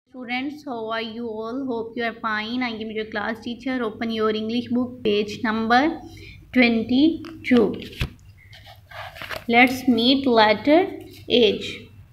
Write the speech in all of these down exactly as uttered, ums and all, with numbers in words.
Students, how are you all? Hope you are fine. I am your class teacher. Open your English book, page number twenty-two. Let's meet letter H.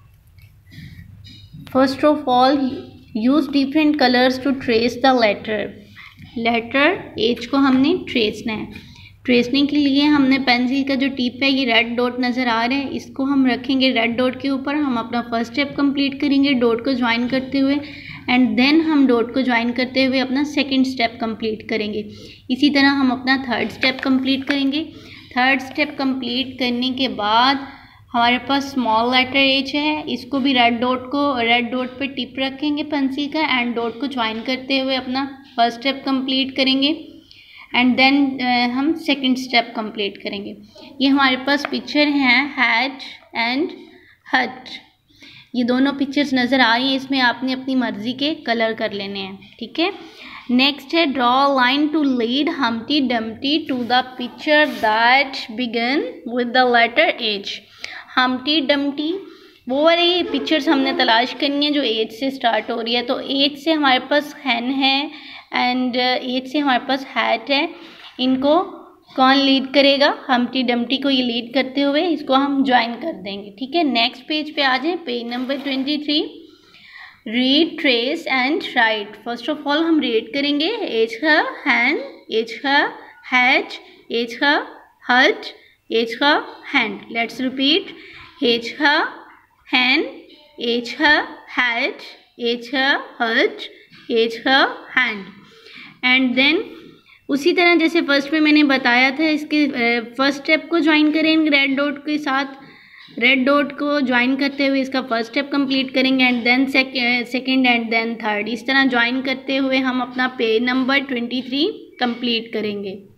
First of all, use different colors to trace the letter. Letter H को हमने ट्रेसना है. ट्रेसने के लिए हमने pencil का जो tip है, ये रेड डॉट नज़र आ रहा है, इसको हम रखेंगे रेड डॉट के ऊपर. हम अपना फर्स्ट स्टेप कंप्लीट करेंगे डॉट को ज्वाइन करते हुए, एंड देन हम डॉट को ज्वाइन करते हुए अपना सेकंड स्टेप कंप्लीट करेंगे. इसी तरह हम अपना थर्ड स्टेप कंप्लीट करेंगे. थर्ड स्टेप कंप्लीट करने के बाद हमारे पास स्मॉल लेटर एच है, इसको भी रेड डॉट को रेड डॉट पे टिप रखेंगे पेंसिल का, एंड डॉट को ज्वाइन करते हुए अपना फर्स्ट स्टेप कंप्लीट करेंगे, एंड देन uh, हम सेकंड स्टेप कंप्लीट करेंगे. ये हमारे पास पिक्चर हैं हैट एंड हट. ये दोनों पिक्चर्स नज़र आ रही हैं. इसमें आपने अपनी मर्ज़ी के कलर कर लेने हैं. ठीक है. नेक्स्ट है draw line to lead humpty dumpty to the picture that begin with the letter H. Humpty dumpty वो वाली पिक्चर्स हमने तलाश करनी है जो एच से स्टार्ट हो रही है. तो एच से हमारे पास हैन है एंड एच से हमारे पास हैट है. इनको कौन लीड करेगा? हम्टी डम्टी को ये लीड करते हुए इसको हम ज्वाइन कर देंगे. ठीक है. नेक्स्ट पेज पे आ जाए, page number twenty three. Read, trace and write. First of all हम रीड करेंगे एच है हैंड, एच है हैट, एच है हट, एच है हैंड. Let's repeat. एच है हैंड, एच है हैट, एच है हट, एच है हैंड. एंड देन उसी तरह जैसे फर्स्ट में मैंने बताया था, इसके फर्स्ट स्टेप को ज्वाइन करेंगे रेड डॉट के साथ. रेड डॉट को ज्वाइन करते हुए इसका फर्स्ट स्टेप कंप्लीट करेंगे, and then second and then third. इस तरह ज्वाइन करते हुए हम अपना page number twenty three complete करेंगे.